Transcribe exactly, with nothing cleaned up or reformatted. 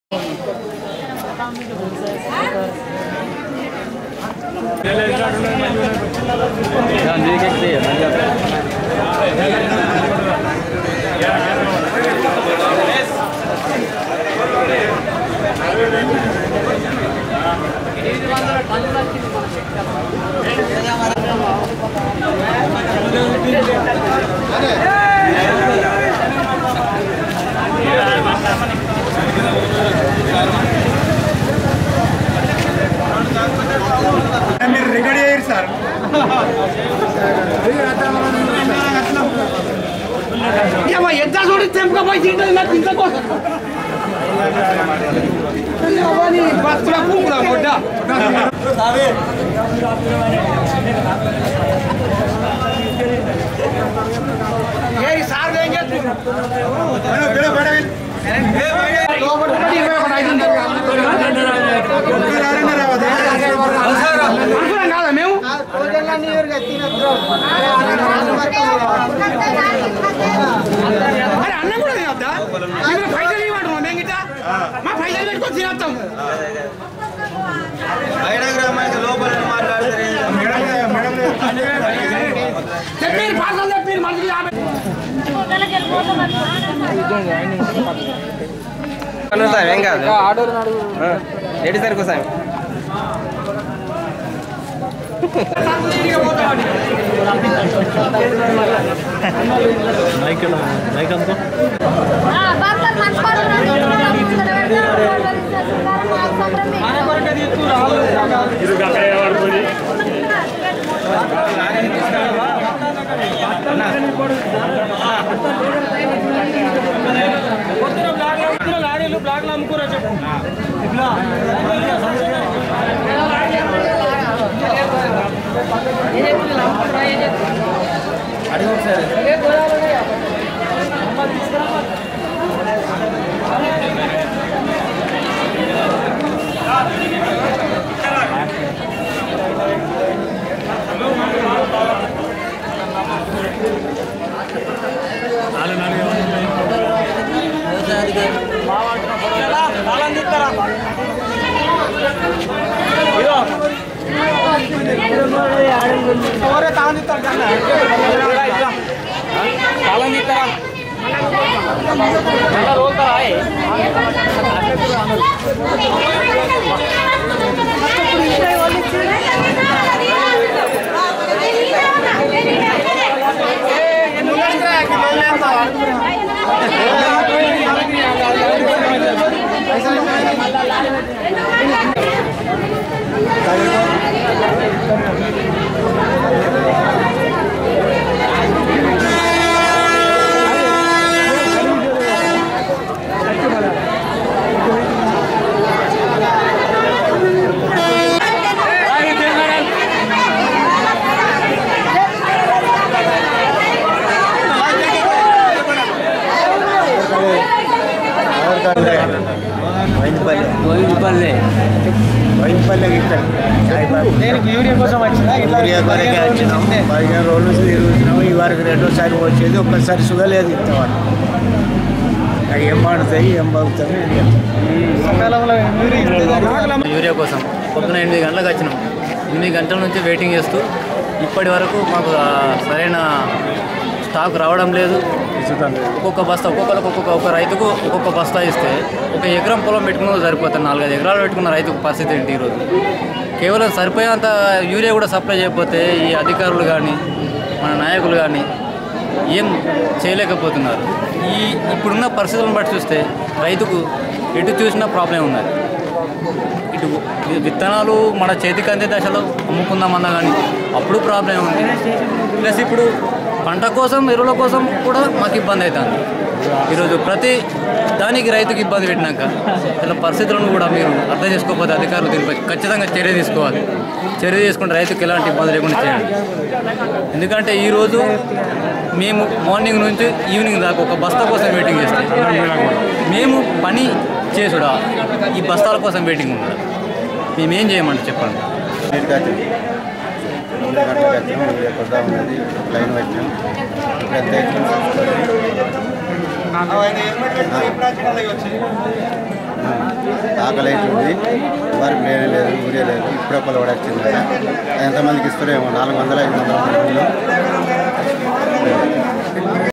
మీరు రికార్డ్ చేయరు సార్ ఎంత చూడి తెంపుకపోయి తింటుంది నాకు ఇంత కోసం బస్సులో పూకుడా మొడ్డ సార్ ఏం కాదా మేము అరే అన్నం కూడా తినద్దా పైసలు ఇవ్వమంటున్నాం మేము గిట్ట మా పైసలు పెట్టుకొని తినొస్తాం చెప్పి పాటలు చెప్పి మనుషులు ఏం కాదు ఏడు సరికి వస్తాయి బ్లాక్ అమ్ముకోరా చెప్పు అడుగు సార్ యూరియా కోసం యూరియా కొరకే వచ్చినాం పదిహేను రోజులు తిరుగుతున్నాము ఈ వారికి రెండోసారి వచ్చేది ఒక్కసారి సుగలేదు ఇస్తామని అది ఏం పడుతాయి ఏం బాగుతాయి యూరియా కోసం పొద్దున ఎనిమిది గంటలకు వచ్చినాం ఎనిమిది గంటల నుంచి వెయిటింగ్ చేస్తూ ఇప్పటి వరకు మాకు సరైన స్టాక్ రావడం లేదు. ఒక్కొక్క బస్తా ఒక్కొక్కరికి ఒక్కొక్క ఒక రైతుకు ఒక్కొక్క బస్తా ఇస్తే ఒక ఎకరం పొలం పెట్టుకున్న సరిపోతుంది. నాలుగైదు ఎకరాలు పెట్టుకున్న రైతుకు పరిస్థితి ఏంటి ఈరోజు? కేవలం సరిపోయేంత యూరియా కూడా సప్లై చేయకపోతే ఈ అధికారులు కానీ మన నాయకులు కానీ ఏం చేయలేకపోతున్నారు. ఈ ఇప్పుడున్న పరిస్థితులను బట్టి చూస్తే రైతుకు ఎటు చూసినా ప్రాబ్లం ఉన్నది. ఇటు విత్తనాలు మన చేతికి అందే దశలో అమ్ముకుందామన్నా కానీ అప్పుడు ప్రాబ్లం ఉంది. ప్లస్ ఇప్పుడు పంట కోసం ఎరువుల కోసం కూడా మాకు ఇబ్బంది అవుతుంది. ఈరోజు ప్రతి దానికి రైతుకి ఇబ్బంది పెట్టినాక ఇలా పరిస్థితులను కూడా మీరు అర్థం చేసుకోకపోతే అధికారులు దీనిపై ఖచ్చితంగా చర్య తీసుకోవాలి. చర్య తీసుకుంటే రైతుకి ఎలాంటి ఇబ్బంది లేకుండా చేయాలి. ఎందుకంటే ఈరోజు మేము మార్నింగ్ నుంచి ఈవినింగ్ దాకా ఒక బస్తా కోసం వెయిటింగ్ చేస్తాం. మేము పని చేసుడా ఈ బస్తాల కోసం వెయిటింగ్ ఉండదు. మేమేం చేయమంటే చెప్పండి. మూడు గంటలకు వచ్చాము, కొద్దా ఉన్నది లైన్ వచ్చాము. ఇప్పుడు ఎంత ఆకలి అవుతుంది వారికి లేనే లేదు ఊరే లేదు ఇప్పుడే పొలం కూడా వచ్చింది కదా ఎంతమందికి ఇస్తారేమో నాలుగు వందల ఐదు వందల మందిలో